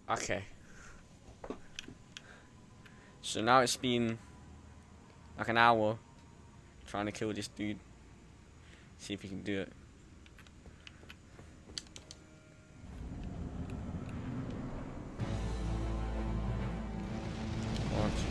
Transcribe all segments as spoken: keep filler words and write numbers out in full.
Okay. So now it's been like an hour trying to kill this dude. See if we can do it. One, two.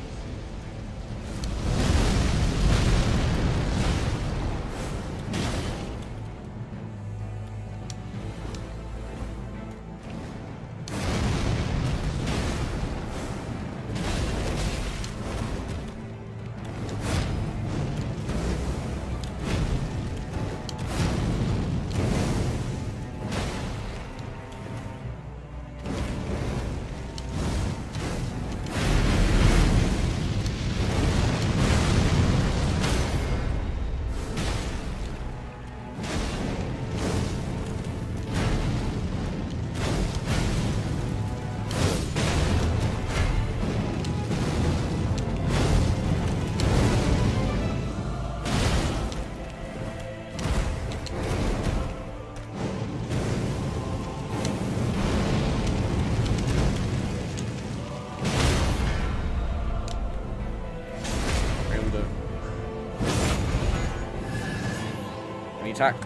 Attack.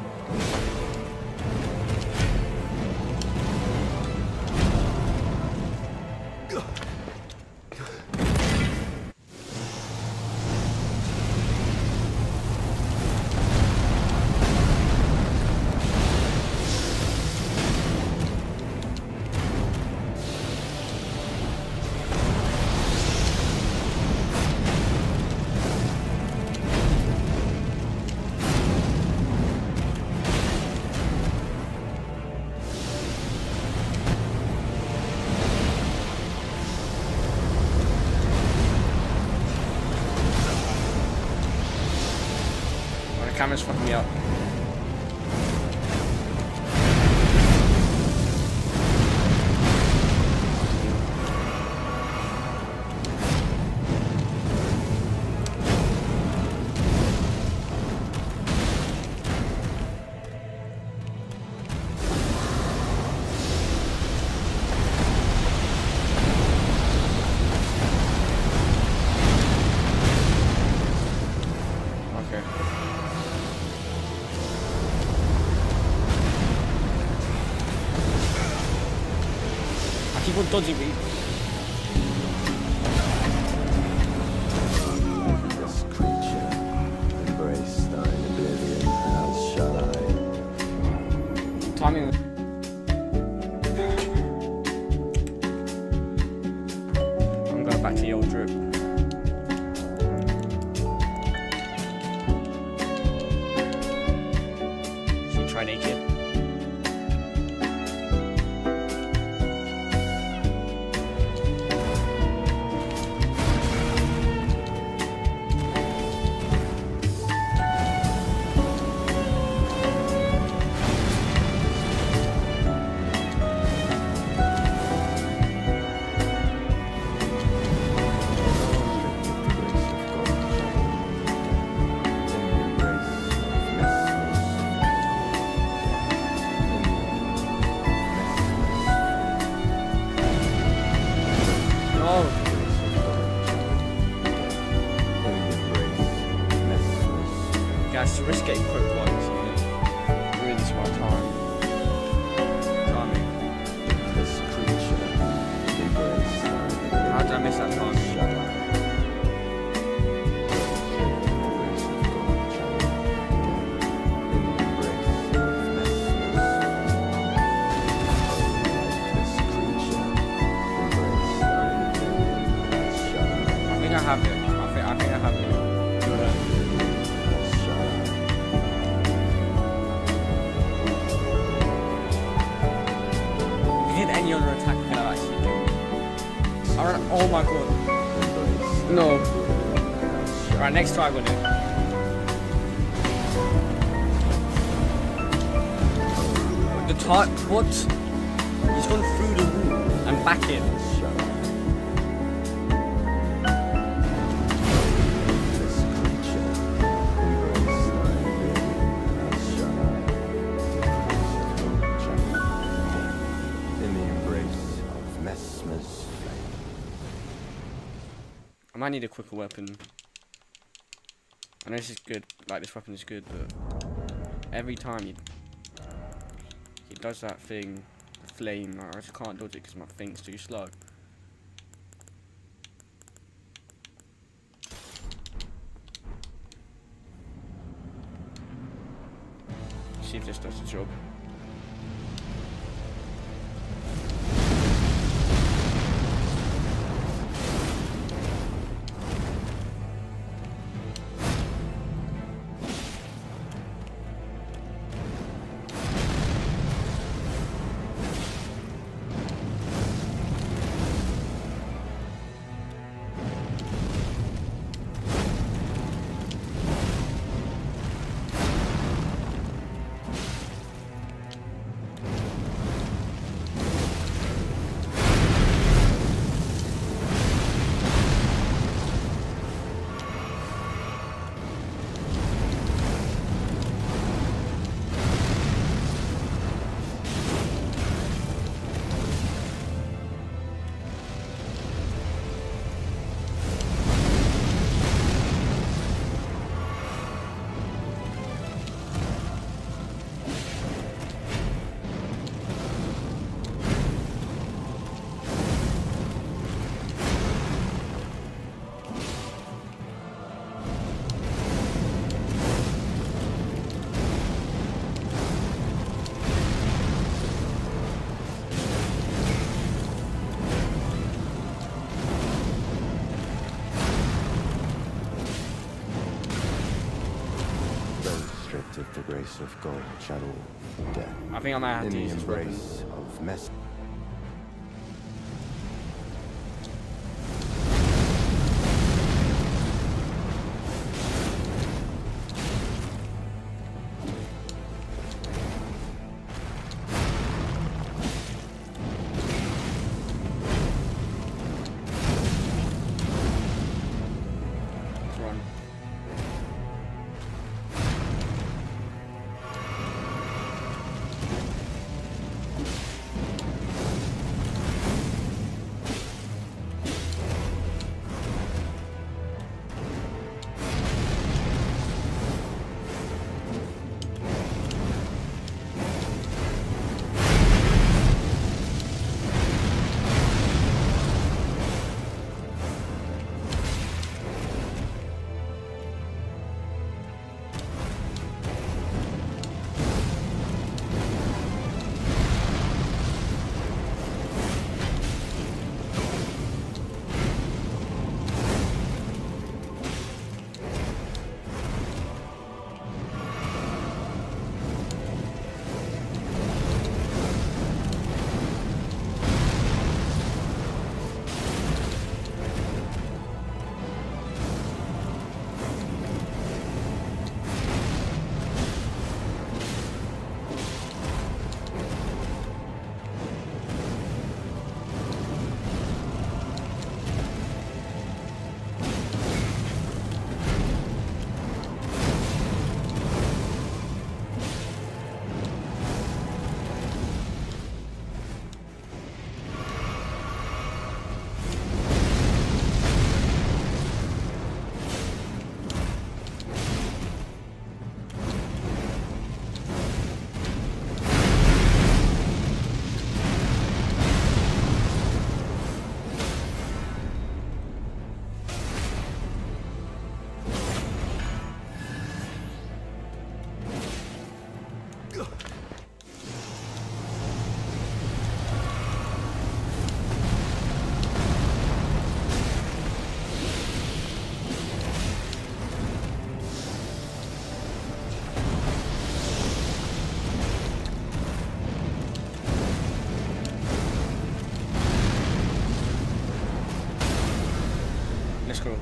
Camera's fucking me up. Keep on dodging me. This creature embraced thine oblivion, how shall I? Timing. I'm going back to the old drip. Should we try naked? Guys, to risk getting quick ones, really smart time. Timing. This creature embraced thine oblivion. How did I miss that time? I think I have it. I think I think I have it. Any other attack can I actually do? Alright, oh my god. No. Alright, next try with it. The type, what? He's gone through the wall and back in. Mesmer's flame. I might need a quicker weapon. I know this is good, like this weapon is good, but every time he, he does that thing, the flame, like, I just can't dodge it because my thing's too slow. See if this does the job. Of the grace of God shall all death. I think I might have In to the use this weapon. embrace of mess. Let's run. Let's go.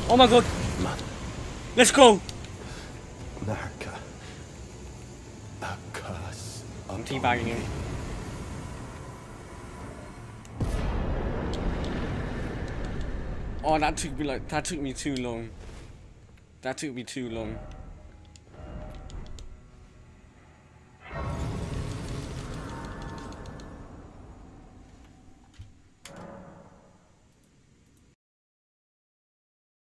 Oh my god. Man. Let's go. Narca. A curse. I'm teabagging him. Oh, that took me like that took me too long. That took me too long.